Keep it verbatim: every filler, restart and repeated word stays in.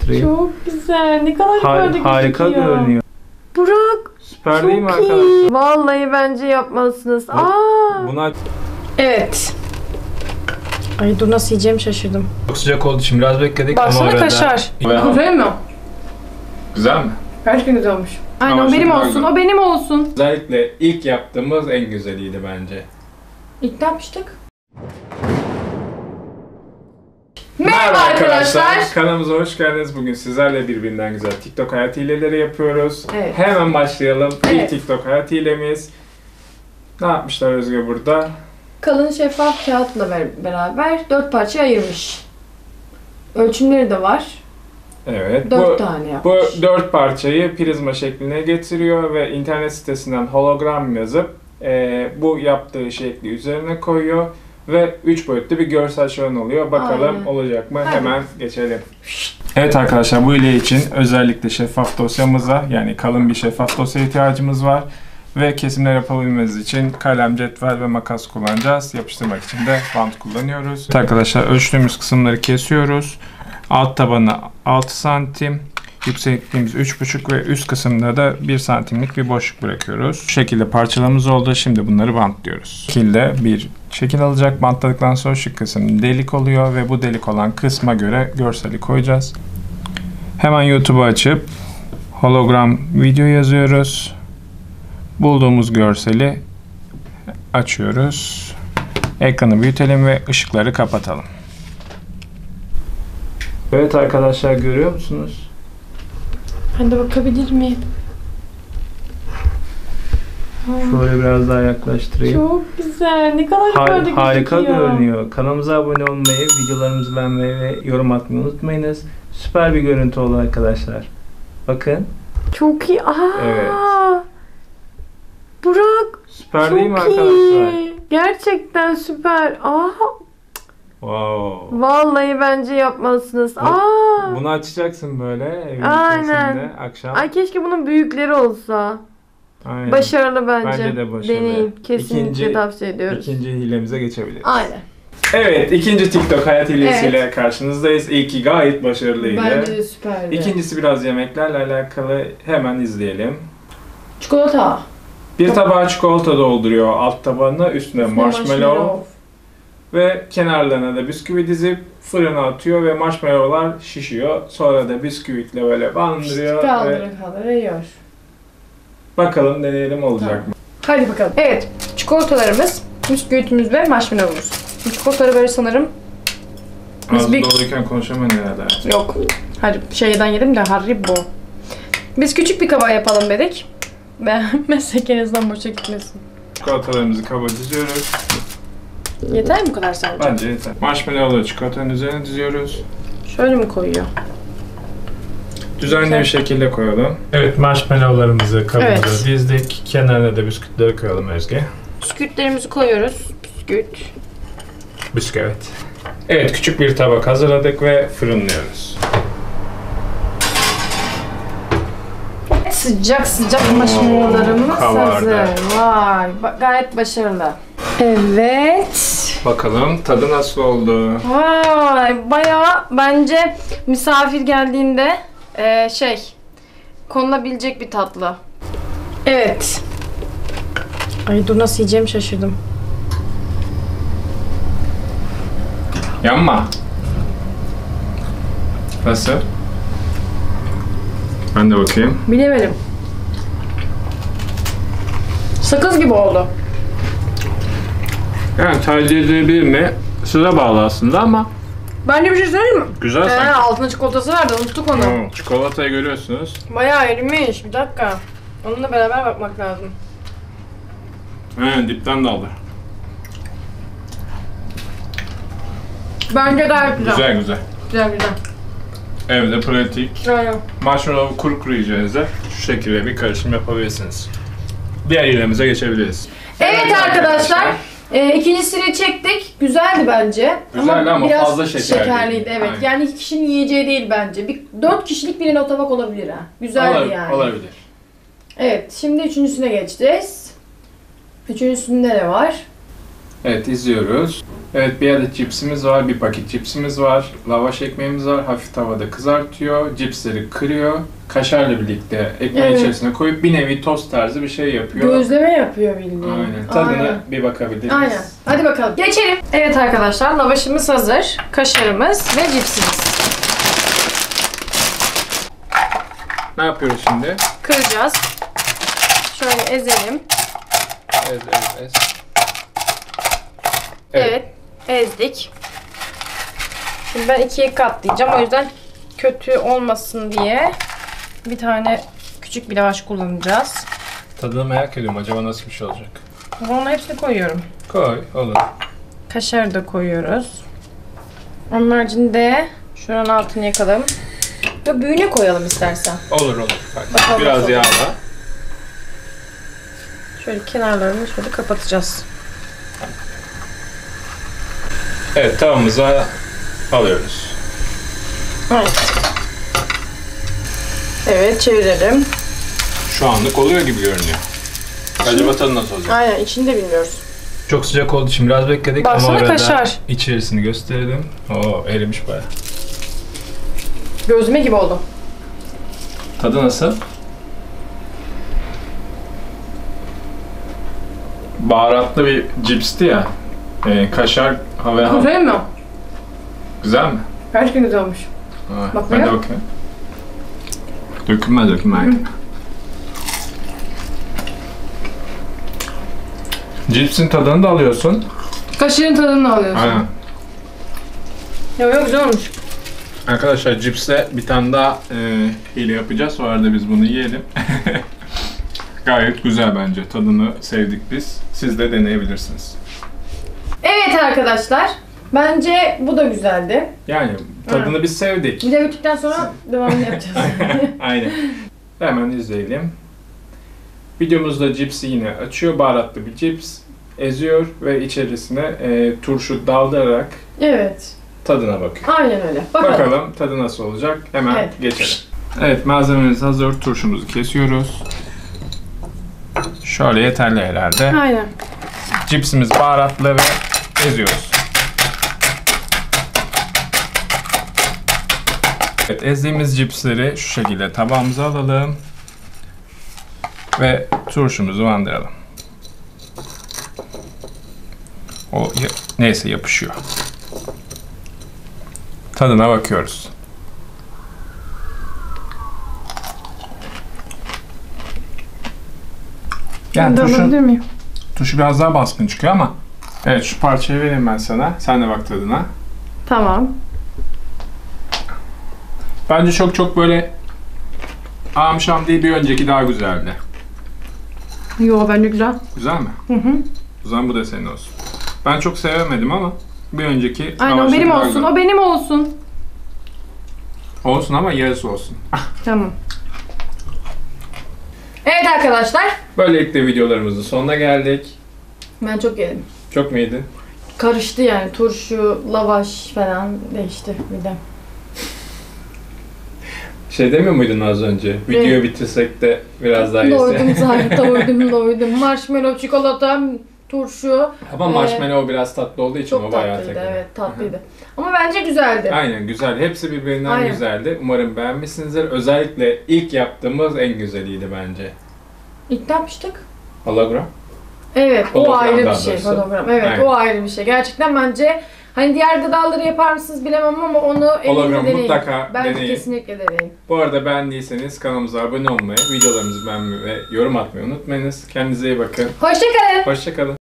yaklaştırayım. Çok güzel. Ne kadar Har güzel harika gözüküyor. görünüyor. Burak. Süper Çok değil mi iyi. arkadaşlar? Vallahi bence yapmalısınız. Aa. Buna Evet. Ay dur, nasıl yiyeceğimi şaşırdım. çok sıcak olduğu için biraz bekledik Baksana ama arada... kaşar. Bayağı- Güzel mi? Güzel mi? Gerçekten güzel olmuş. Aynen, Ama o benim şimdi olsun. bak- O benim olsun. Özellikle ilk yaptığımız en güzeliydi bence. İlk ne yapmıştık? Merhaba arkadaşlar. Kanalımıza hoş geldiniz. Bugün sizlerle birbirinden güzel TikTok hayat hileleri yapıyoruz. Evet. Hemen başlayalım. Evet. İlk TikTok hayat hilemiz. Ne yapmışlar Özge burada? Kalın şeffaf kağıtla ber- beraber dört parçaya ayırmış. Ölçümleri de var. Evet. Dört bu, tane yapmış. Bu dört parçayı prizma şekline getiriyor ve internet sitesinden hologram yazıp e, bu yaptığı şekli üzerine koyuyor ve üç boyutlu bir görsel şölen oluyor. Bakalım Aynen. olacak mı? Hadi. Hemen geçelim. Evet arkadaşlar, bu ile için özellikle şeffaf dosyamıza, yani kalın bir şeffaf dosya ihtiyacımız var. Ve kesimler yapabilmemiz için kalem, cetvel ve makas kullanacağız. Yapıştırmak için de bant kullanıyoruz. Evet arkadaşlar, ölçtüğümüz kısımları kesiyoruz. Alt tabanı altı santim, yüksekliğimiz üç buçuk ve üst kısımda da bir santimlik bir boşluk bırakıyoruz. Bu şekilde parçalarımız oldu. Şimdi bunları bantlıyoruz. Bu şekilde bir şekil alacak. Bantladıktan sonra şu kısım delik oluyor ve bu delik olan kısma göre görseli koyacağız. Hemen YouTube'u açıp hologram video yazıyoruz. Bulduğumuz görseli açıyoruz. Ekranı büyütelim ve ışıkları kapatalım. Evet arkadaşlar, görüyor musunuz? Ben de bakabilir miyim? Şöyle biraz daha yaklaştırayım. Çok güzel. Ne kadar Har güzel harika gözüküyor. görünüyor. Kanalımıza abone olmayı, videolarımızı beğenmeyi ve yorum atmayı unutmayınız. Süper bir görüntü oldu arkadaşlar. Bakın. Çok iyi. Aa. Evet. Burak. Süper çok değil mi arkadaşlar? iyi. Gerçekten süper. Aa. Wow. Vallahi bence yapmalısınız. Bu- Aa. Bunu açacaksın böyle evin Aynen. içerisinde akşam. Ay keşke bunun büyükleri olsa. Aynen. Başarılı bence. Bence de başarılı. Deneyin. Kesinlikle İkinci- tavsiye ediyoruz. İkinci hilemize geçebiliriz. Aynen. Evet, ikinci TikTok hayat hilesiyle karşınızdayız. İlki gayet başarılıydı. Bence de süperdi. İkincisi biraz yemeklerle alakalı. Hemen izleyelim. Çikolata. Bir tabağa çikolata dolduruyor alt tabanına, üstüne marshmallow ve kenarlarına da bisküvi dizip fırına atıyor ve marshmallowlar şişiyor. Sonra da bisküvitle böyle bandırıyor ve Kaldıra kaldıra yiyor. bakalım deneyelim olacak Tamam. mı? Hadi bakalım. Evet. Çikolatalarımız, bisküvitimiz ve marshmallow'umuz. Çikolataları böyle sanırım. Biz Ağzı bir... doluyken konuşamayın herhalde. Yok. Hadi şeyden yedim de Haribo. Biz küçük bir kaba yapalım dedik. Beğenmezsek en azından boşa gitmesin. Çikolatalarımızı kaba diziyoruz. Yeter mi bu kadar sence? Bence yeter. Marshmallow'ları çikolatanın üzerine diziyoruz. Şöyle mi koyuyor? Düzenli Güzel. bir şekilde koyalım. Evet, marshmallowlarımızı kabımıza Evet. dizdik. Kenarına da bisküvileri koyalım Özge. Bisküvitlerimizi koyuyoruz. Bisküvit. Bisküvit. Evet, küçük bir tabak hazırladık ve fırınlıyoruz. Sıcak sıcak marshmallowlarımız kabardı. hazır. Vay, ba- gayet başarılı. Evet. Bakalım tadı nasıl oldu? Vay, bayağı bence misafir geldiğinde eee, şey konulabilecek bir tatlı. Evet. Ay dur, nasıl yiyeceğimi şaşırdım. Yanma. Nasıl? Ben de bakayım. Bilemedim. Sakız gibi oldu. Yani tercih edilebilir mi? Size bağlı aslında ama Bence bir şey söyleyeyim mi? güzel Ee, sanki. altında çikolatası vardı, unuttuk onu. Hmm, çikolatayı görüyorsunuz. Bayağı erimiş. Bir dakika. Onunla beraber bakmak lazım. He, dipten de aldı. Bence gayet güzel. Güzel güzel. Güzel güzel. Evde pratik. Aynen. Marshmallow kuru kuru yiyeceğinizde şu şekilde bir karışım yapabilirsiniz. Diğer hilemize geçebiliriz. Evet arkadaşlar, e, ikincisini çektik. Güzeldi bence. Güzeldi ama biraz fazla şekerliydi. şekerliydi. Evet. Aynen. Yani iki kişinin yiyeceği değil bence. Bir, dört kişilik birine o tabak olabilir ha. Güzeldi Olabilir, yani. olabilir. Evet. Şimdi üçüncüsüne geçeceğiz. Üçüncüsünde ne var? Evet, izliyoruz. Evet, bir adet cipsimiz var, bir paket cipsimiz var, lavaş ekmeğimiz var, hafif tavada kızartıyor, cipsleri kırıyor, kaşarla birlikte ekmeğin Evet. içerisine koyup bir nevi tost tarzı bir şey yapıyor. Gözleme yapıyor bildiğin. Aynen. Tadına Aynen. bir bakabiliriz. Aynen. Hadi bakalım. Geçelim. Evet arkadaşlar, lavaşımız hazır. Kaşarımız ve cipsimiz. Ne yapıyoruz şimdi? Kıracağız. Şöyle ezelim. Ez, ez, ez. Evet. Ezdik. Şimdi ben ikiye katlayacağım. O yüzden kötü olmasın diye bir tane küçük bir lavaş kullanacağız. Tadını merak ediyorum. Acaba nasıl bir şey olacak? Onun hepsini koyuyorum. Koy, olur. Kaşarı da koyuyoruz. Onun haricinde şuranın altını yakalım. Ve büyüğüne koyalım istersen. Olur, olur. Bakalım Biraz nasıl yağla. Şöyle kenarlarını şöyle kapatacağız. Evet, tavamıza alıyoruz. Evet. Evet, çevirelim. Şu anlık oluyor gibi görünüyor. Acaba tadı nasıl olacak? Aynen, içini de bilmiyoruz. Çok sıcak olduğu için biraz bekledik Baksana ama arada kaşar. içerisini gösterelim. Oo, erimiş bayağı. Gözüme gibi oldu. Tadı nasıl? Baharatlı bir cipsti ya. Ee, kaşar ve ham. Güzel mi? Güzel mi? Gerçekten güzel olmuş. Ha, Bak ben de buraya. bakayım. Dökülmez dökülmez. Cipsin tadını da alıyorsun. Kaşığın tadını alıyorsun. Aynen. Yok yok, güzel olmuş. Arkadaşlar cipsle bir tane daha e, hile yapacağız. O arada biz bunu yiyelim. Gayet güzel bence. Tadını sevdik biz. Siz de deneyebilirsiniz. Evet arkadaşlar. Bence bu da güzeldi. Yani tadını biz sevdik. Bir de bittikten sonra devamını yapacağız. Aynen. Hemen izleyelim. Videomuzda cipsi yine açıyor. Baharatlı bir cips. Eziyor ve içerisine e, turşu daldırarak Evet. tadına bakıyor. Aynen öyle. Bakalım. Bakalım tadı nasıl olacak. Hemen Evet. geçelim. Evet, malzememiz hazır. Turşumuzu kesiyoruz. Şöyle yeterli herhalde. Aynen. Cipsimiz baharatlı ve eziyoruz. Evet, ezdiğimiz cipsleri şu şekilde tabağımıza alalım. Ve turşumuzu bandıralım. O ya- neyse yapışıyor. Tadına bakıyoruz. Yani Ben de turşu, alabilir miyim? turşu biraz daha baskın çıkıyor ama evet, şu parçayı vereyim ben sana. Sen de bak tadına. Tamam. Bence çok çok böyle amşam değil, bir önceki daha güzeldi. Yo, bence güzel. Güzel mi? Hı hı. O zaman bu da senin olsun. Ben çok sevemedim ama bir önceki Aynen, o lavaştaki benim daha olsun. güzel. O benim olsun. Olsun ama yarısı olsun. Tamam. Evet arkadaşlar. Böylelikle videolarımızın sonuna geldik. Ben çok yedim. Çok mu yedin? Karıştı yani. Turşu, lavaş falan değişti bir de. Şey demiyor muydun az önce? Videoyu bitirsek de biraz daha Doydum yesek. zaten. Doydum doydum. Marshmallow, çikolata, turşu. Ama marshmallow biraz tatlı olduğu için Çok o bayağı tatlıydı. takıldı. Evet, tatlıydı. Ama bence güzeldi. Aynen, güzel. Hepsi birbirinden Aynen. güzeldi. Umarım beğenmişsinizdir. Özellikle ilk yaptığımız en güzeliydi bence. İlk ne yapmıştık? Hologram. Evet, o Hologram ayrı bir daha şey. doğrusu. Hologram. Evet, Aynen. o ayrı bir şey. Gerçekten bence hani diğer gıdaları yapar mısınız bilemem ama onu elinizde Hologram deneyin. mutlaka Bence deneyin. kesinlikle deneyin. Bu arada beğendiyseniz kanalımıza abone olmayı, videolarımızı beğenmeyi ve yorum atmayı unutmayınız. Kendinize iyi bakın. Hoşçakalın. Hoşça kalın.